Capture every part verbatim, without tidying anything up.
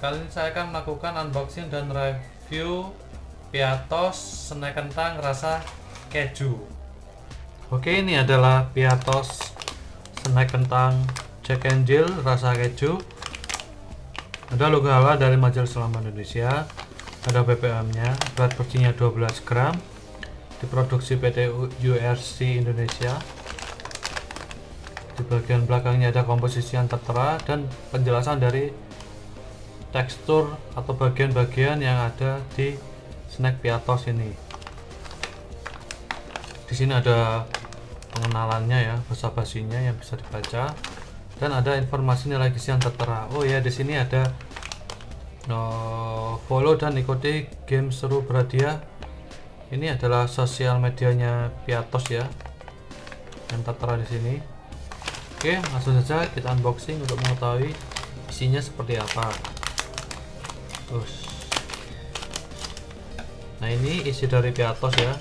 Kali ini saya akan melakukan unboxing dan review Piatos snack kentang rasa keju. Oke, ini adalah Piatos snack kentang Jack and Jill rasa keju. Ada logo halal dari Majelis Ulama Indonesia. Ada B P M-nya, berat bersihnya dua belas gram. Diproduksi P T U R C Indonesia. Di bagian belakangnya ada komposisi yang tertera dan penjelasan dari tekstur atau bagian-bagian yang ada di snack Piatos ini. Di sini ada pengenalannya ya, basa-basinya yang bisa dibaca, dan ada informasi nilai gizi yang tertera. Oh ya, di sini ada uh, follow dan ikuti game seru berhadiah. Ini adalah sosial medianya Piatos ya, yang tertera di sini. Oke, langsung saja kita unboxing untuk mengetahui isinya seperti apa. Terus, nah ini isi dari Piatos ya,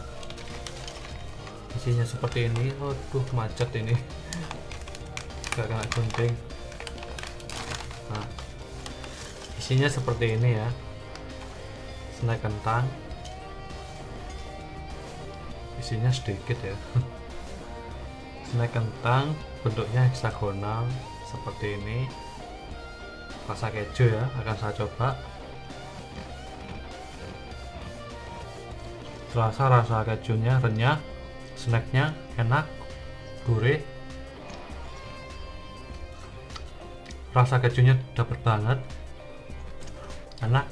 isinya seperti ini. Aduh, macet ini, gak kena gunting. Nah, isinya seperti ini ya, snack kentang, isinya sedikit ya. Snack kentang bentuknya heksagonal seperti ini, rasa keju ya, akan saya coba. Terasa rasa kejunya renyah, snacknya enak, gurih, rasa kejunya dapet banget, enak.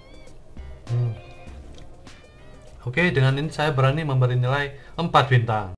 hmm. Oke, dengan ini saya berani memberi nilai empat bintang.